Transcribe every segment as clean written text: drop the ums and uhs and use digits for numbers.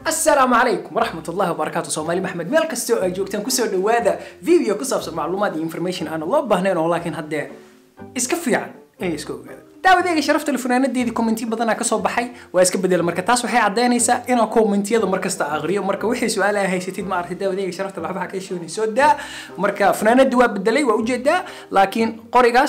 السلام عليكم ورحمة الله وبركاته. سومالي محمد ميل كستو أي جوجتان كسو دوادا فيديو كسابس معلومات انفورميشن أنا الله بهنين ولكن هدا اسكفي عن إيه اسكو داوديga sharafta la funaanadeedii commenti badan ka soo baxay waa iska bedel marka taas waxay cadeynaysaa in commentiyada markasta aqriyo marka wixii su'aal ay haysatid ma aragtid daawadiga sharafta la waxba ka sheegnayso daa marka funaanadu waa bedelay waa u jeedaa laakiin qorigaas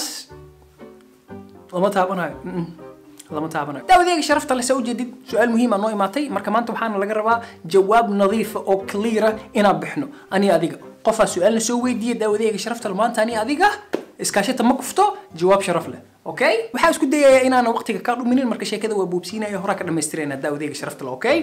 lama taabanayo daawadiga sharafta la soo jeedid su'aal muhiim ah noo imaatay marka maanta waxaan laga rabaa jawaab nadiif oo clear ina bixno ani adiga qof su'aal soo weydiiyay daawadiga sharafta maanta ani adiga iskaashata ma kufto jawaab sharaf leh اوكي waxaa isku dayayaa inaan waqtiga ka dhuminin marka sheekada waa buubsiinaya hore ka dhameystirayna daawadiga sharafta leh okay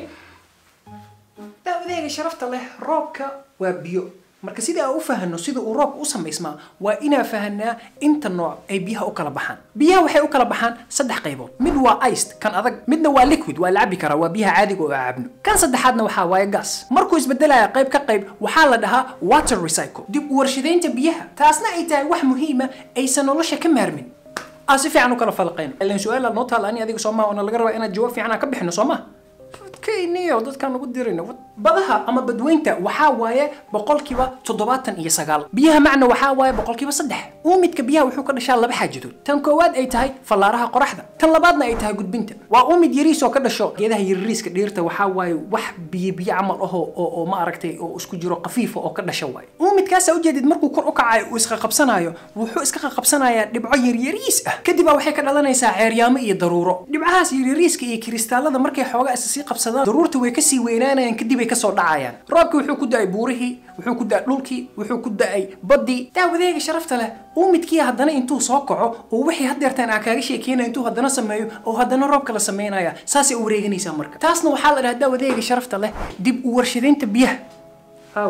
daawadiga sharafta leh roobka waa biyo marka sida uu fahanno sida uu roobku u sameysmaa waa inaa fahanaa inta nooc ay biyaha u kala baxaan biyaha waxay u kala baxaan saddex qaybood mid waa iced kan adag midna waa liquid waa la cabi karaa waa biyaha caadiga oo cabno kan saddexaadna waxaa waaye gas markuu isbedelaya qayb ka qayb waxaa la dhahaa water recycle dib u warshadeynta biyaha taasna ay tahay wax muhiim ah aysan nolosha ka maarmin أسف عنو كلا فلقين اللي سؤال النقطة لأني هذيك صوما وأنا لقرا أنا الجواب في عنها كبحنا صوما كيني وضد كانوا قدرين بدها أما بدوينته وحاواية بقول كيوا تضباطا إيه سجال بيها معنى وحاواية بقول كيوا صدح وميت كبيها وحوك إن شاء الله بحاجته تنكواد أي تهاي فلارها قرحدة تنلبادنا أي تهاي قد بنته وأمي يريس وكذا شو كذا هي الريس كديرته وحاواية وح بيعمل أو ما أركتي أو اسكو جرو خفيف أو كذا شواي وميت كاسة وجدت مركو كرقع وإسخا قبسنايو وحو إسخا قبسنايا دبعير يريس كدبا وحي كذا لنا يساعر يامي ضرورة دبعاس يريس كي كريستال هذا مركي حوجة أساسي قبسنا ضرورته ويكسي وينانا كدي بيكسر دعايان رابك وحو كدا بوره وحو كدا لولكي وحو كدا بدي داوديga sharafta leh oo midkii hadana intuu soo kaco oo wixii hadeertaan kaaga sheekeynaa intuu hadana sameeyo oo hadana roobka la sameeynaya saasi u wareeganaysa marka taasna waxa la dhahaa daawadiga sharafta leh dib u warshadeynta biyaha aw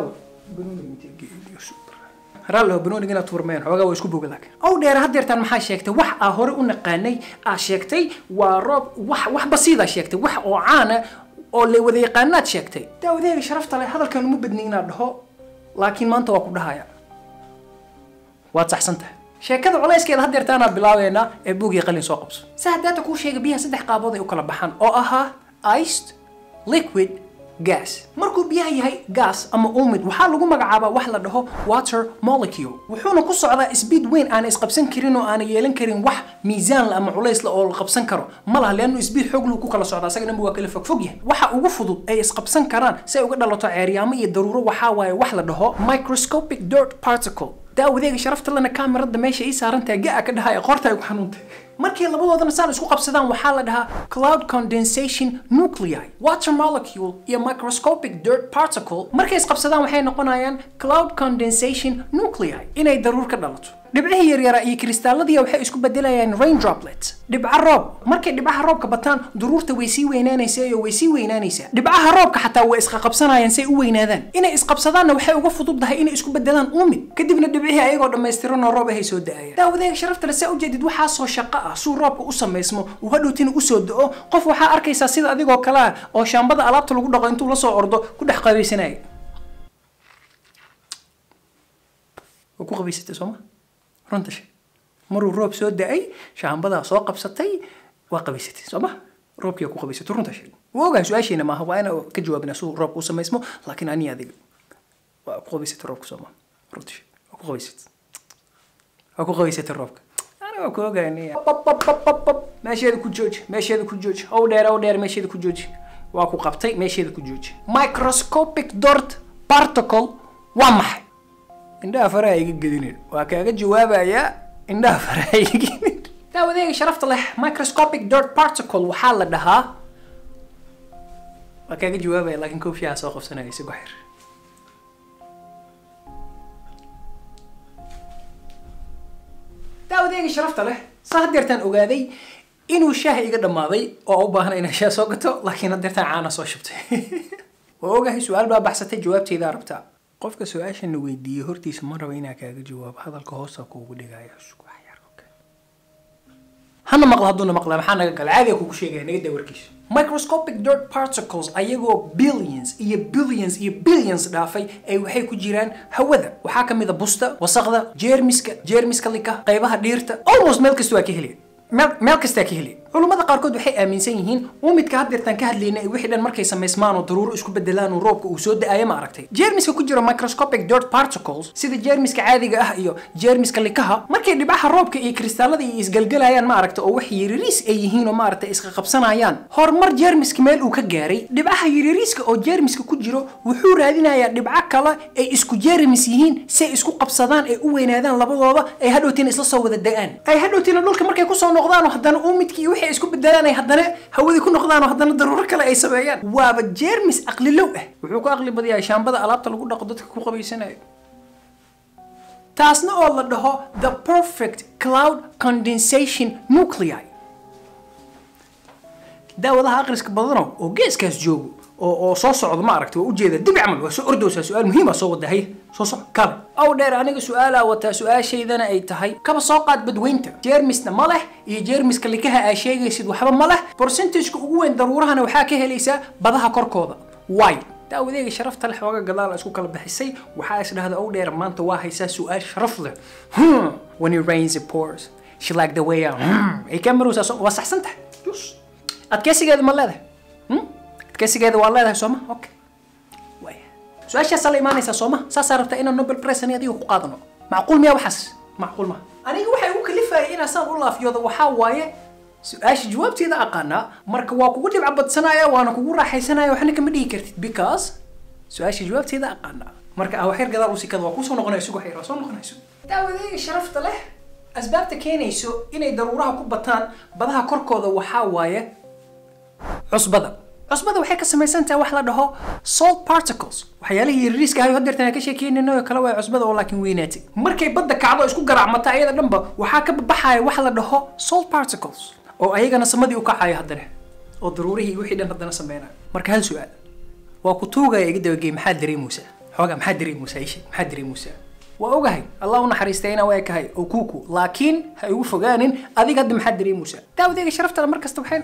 raallo banoonigana turmeen xogaa way isku booglaak oo dheer hadeertaan maxaa sheegtay wax aan hore u naqaanay sheegtay waa roob wax basiida sheegtay wax oo caana oo la wada yaqaanaad sheegtay daawadiga sharafta leh hadalkan uma badnay inaad dhaho laakiin maanta waa ku dhahaya waad saxsantahay sheekada culayskeeda hadeertaana bilaabeena ee buugiga qalin soo qabso saadaata ku sheega biyaha saddex qaabood ay u kala baxaan oo ahaa iced liquid gas markuu biyaha yahay gas ama umid waxaa lagu magacaabaa wax la dhaho water molecule wuxuuna ku socdaa speed weyn aan isqabsan karin oo aan yeelan karin wax miisaan la ama culays la oo la qabsan karo malaha leenu speed xoog loo ku kala socdaa asagana waa kala fog yahay waxa ugu fudud ay isqabsan karaan si ay uga dhalato ceeriyaamo iyo daruuro waxa waaye wax la dhaho microscopic dirt particle daawadiga sharafta lana kaamirada meesha ay saarantahay gaa ka dhahay qorta ay ku xanuuntay markii labadoodana saan isku qabsadaan waxa la dhahaa cloud condensation nuclei water molecule iyo microscopic dirt particle markay isqabsadaan waxay noqonayaan cloud condensation nuclei inay daruur ka dhalato dhibcaha yaryar iyo kristaalladii waxay isku bedelayaan rain droplets dhibca roob markay dhibcaha roobka bataan daruurta way sii weynaanaysaa dhibcaha roobka xataa way isqa qabsanayaan say u weynaadaan inay isqabsadaanna waxay uga fududahay inay isku bedelaan umid kadibna dhibcihii ayagoo dhameystiran oo roob ay soo daayaan daawadiga sharafta leh u jeedid waxa soo shaqo ah suu roobka u sameysmo uu hadhowtina u soo da'o qof waxa arkaysaa sida adigoo kala oo shaambada alaabta lagu dhaqo intuu la soo ordo ku dhex qabaysanaya oo ku qabaysatay Soomaa runtash maruu roob soo da'ay shaambada soo qabsatay waa qabaysatay Soomaa roobkii ku qabaysatay runtash woogaa su'aasheena ma aha inaan ka jawaabna suu roobku u sameysmo laakiin ani adiga waa ku qabaysatay roobka Soomaa runtash waa ku qabaysatay roobka أنا كوجاني ماشي هذا كوجوج أو دير ماشي هذا كوجوج واكو قبطي ماشي هذا كوجوج microscopic dirt particle ومح إنها فرايق جديد وكأجا جوابها يا إنها فرايق جديد ده وذي شرفت له microscopic dirt particle وحالة ده وكأجا جوابها لكن كوب فيها سوق في سنة يسبحر daawadiga sharafta leh sahadeertan ogaaday inuu shaah iga dhamaaday oo u baahan inaan shaah soo gato laakiin hadeertan caana soo shubtay oo ogahay su'aal baa baxsatay jawaabteeda rabtaa qofka su'aashan weydiiyay hortiisa ma rabo inaan kaaga jawaabo hadalka hoosta kuugu dhigaya isku xayar okay hana maqla haduna maqla maxaa naga gal caadi ku sheegay naga dawarkiis microscopic dirt particles ayagoo billions dhaafay ay waxay ku jiraan hawada waxa kamid ah busta wasaqda jeermiska lika qaybaha dhiirta almost meel kasta waa ka heli علماء قاركود waxay aaminsan yihiin umidka hadirtan ka hadlaynay wixii dhan markay sameysmaan oo daruuro isku bedelaan oo roobka uu soo da'ay ma aragtay jeermiska ku jira microscopic dirt particles sida jeermiska caadiga ah iyo jeermiska likaha markay dhibaha roobka iyo kristaalada ay isgalgalayaan ma aragtay oo wax yiriris ay yihiin oo ma aragtay iska qabsanayaan hormar jeermiska meel uu ka gaaray dhibaha yiririska oo jeermiska ku jiro wuxuu raadinayaa dhibca kale ay isku jeermis yihiin si isku qabsadaan ay u weynaadaan labadooda ay hadhowtiin isla soo wada da'aan ay hadhowtiin dhulka markay ku soo noqdaan haddana umidkii wixii isku bedelaan ay haddana hawada ku noqdaan oo haddana daruuro kale ay sameeyaan waaba jeermis aqli low ah wuxuu ku aqli badiyaa shaambada alaabta lagu dhaqo dadka ku qabaysanayo taasna oo la dhaho the perfect cloud condensation nuclei daawadaha aqriska badano oo geeskaas joogo oo soo socdo ma aragtay oo u jeeda dib camal waa soo ordoosa su'aal muhiim ah soo wadahay soo soc kale aw dheer aniga su'aala wata su'aashaydana ay tahay kaba soo qaad badweynta jeermisna ma leh iyo jeermiska likaha ay sheegaysid waxba ma leh percentage-ka ugu weyn daruurahana waxaa ka helaysaa badaha korkooda why daawadayga sharafta leh xooga gadaal isku kala bixisay waxaa is dhahda aw dheer maanta waa haysaa su'aal sharaf leh when it rains it pours she like the way ay kamaroosa waa saxsan tahay adkaysigeeda ma leedahay adkaysigeeda waa leedahay sooma okay way su'aashaas la imaanaysa sooma saas rabta inaan Nobel Prize adiga ku qaadano macquul miya waxaas macquul ma aniga waxay ugu kalifay inaan saan u laafiyoodo waxa waaye su'aasha jawaabteeda aqaana marka waa kugu dhibca badsanaya waana kugu raaxaysanaya waxna kama dhigi kartid because su'aasha jawaabteeda aqaana marka ah waxyar gadaal u sikada waa ku soo noqonayso waxay soo noqonayso daawadayga sharafta leh asbaabta keenayso inay daruuraha ku bataan badaha korkooda waxa waaye cusbada waxay ka samaysan tahay wax la dhaho salt particles waxyaalaha yiriska ah oo hadirtan ka sheekeynayno kala way cusbada oo laakiin weynaatay markay badda kacdo isku garaacmata ayada dhanba waxa ka baxaya wax la dhaho salt particles oo ayagana samadii u kacayo haddana oo daruurihii wixii dhan haddana sameeyna marka hal su'aal waa ku tuugaya iga dawagay maxaa dareemaysaa xoogaa maxaa dareemaysaa ishi maxaa dareemaysaa waa ogahay allah u naxariistayna way kahay oo kuuku laakiin ha igu fogaanin adiga hadda maxaa dareemaysaa daawadayga sharafta markasta waxay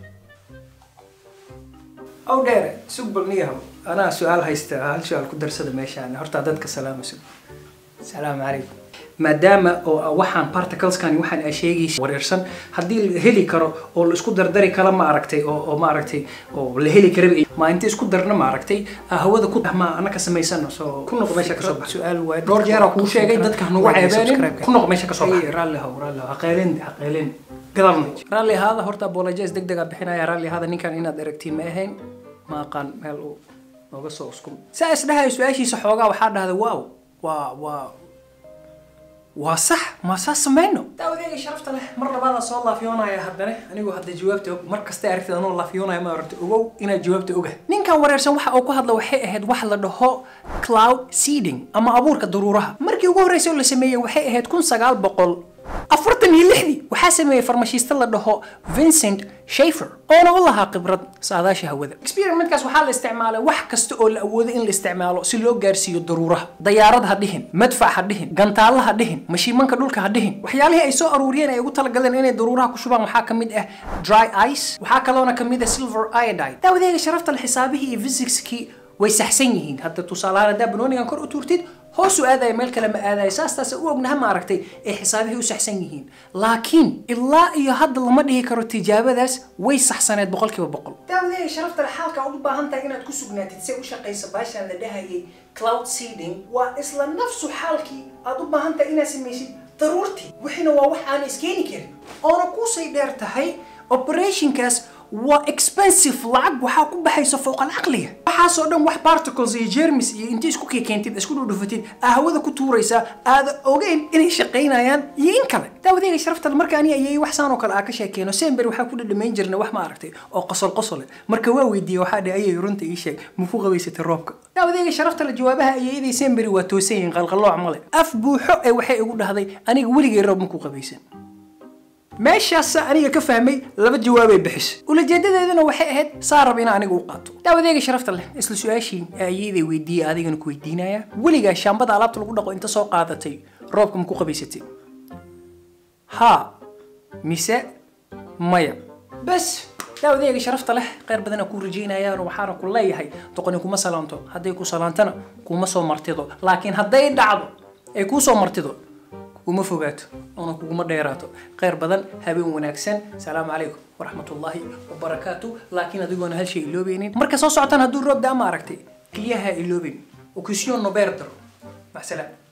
أو دير سوق بالنيهم أنا سؤال هيستا هل سؤال كدر سد ماشي أنا هرت عددك سلام سوق السلام عليكم ما دام أو وحن particles كان وحن أشياء وريرسن هدي هلي كرو أو الإسكودر دري كلام ما عرفتي أو ما عرفتي أو الهلي كربي ما أنت إسكودرنا ما عرفتي هو ذا كنت ما أنا كسمي سنة سو كنا قماشة كصبح سؤال واحد دور جارة كل شيء جاي دتك هنوع عبالين كنا قماشة كصبح رالي عقيلين قدرنا رالي هذا هرتا بولاجيز دق بحنا رالي هذا نكان هنا دايركتين ما هين ما قان مالو نوغا سوسكم ساس دها سؤاشي صحوغا waxaa dhahday waa sax ma saasmayno daawadayga sharafta leh mar labaad soo laafiyoonaya haddana anigu hadda jawaabta mar kasta aragtida anoo laafiyoonaya ma aragtay ogow ina jawaabta oga ninkan wareersan waxa uu ku hadla waxay ahayd wax la dhaho cloud seeding ama abuurka daruuraha markii ugu horeysay la sameeyay waxay ahayd 1900 أفرتني waxaa sameeyay farmashiista la dhaho Vincent Schaefer oo u lahaa khibrad saadaasha hawada experimentkaas waxaa la isticmaalay wax kasta oo la awoodo in la isticmaalo si loo gaarsiiyo daruuraha dayaarad ha dhihin madfac ha dhihin gantaalaha ha dhihin mashiimanka dhulka ha dhihin waxyaalaha ay soo aruuriyeen ay ugu talagaleen inay daruuraha ku shubaan waxaa kamid ah dry ice waxaa kaloona kamid ah silver iodide daawadayga sharafta la xisaabihi iyo physics-kii way saxsan yihiin hadda tusaalahaan hadda banoonigan kor u tuurtid هوسو هذا يمل كلام هذا أساس تسوق منها ما عرفتي حسابه وسحسنيين لكن إلا يهض المدة كرو تجابة ذاس ويس حسنات بقول كيف بقول دام ذي شرفت الحال كعود بهانتا هنا تكسو بناتي تسوي شقي سباش أن ده هي cloud seeding وإصلا نفسه حالكي أدو بهانتا هنا سميشي ضرورتي وحنا ووح أنا إسكيني كريم أنا كوسي دارتا هاي operation كاس وإكسبنسيف لعب وحاكم بحيث فوق العقلية وحاسو دم وح بارتكلز جيرمس انتي اسكو كيكنتيد اسكو دفتين هودا كتوريسا هذا اوغين اني شقينayaan yiin kale daawadayga sharafta marka ani ayay wax saan oo kale ka sheekeeno Sember waxa ku dhadhameyn jirnay wax ma aragtay oo qosol marka waa weydiiyay waxa ayay runta ii sheeg mufu qabaysatay roobka daawadayga sharafta la jawaabaha ayay Sember waa toosayeen qalqalooc male af buuxo ay waxay ugu dhahday aniga waligay roob ma ku qabaysan meeshaas aniga ka fahmay laba jawaabay bixis ulajeedadeedana waxay ahayd saarab in aniga u qaato daawadayga sharafta leh isla su'aashii ayay weydiiyay adigana ku weydiinaya waliga shaambada alaabta lagu dhaqo inta soo qaadatay roobka ma ku qabaysatay ha mise maya bas daawadayga sharafta leh qeyr badan ku rajeynayaan waxaana ku leeyahay doqoni kuma salaanto haday ku salaantana kuma soo martido laakiin haday dhacdo ay ku soo martido وما فوقاته أنا كوما ديراتو خير بدن هبين وناكسن سلام عليكم ورحمة الله وبركاته لكن أديكون هالشيء اللوبينين مركز صوتان هدول روب ده ما عرفتي كليها اللوبين وكسيون نوبردر مع السلامة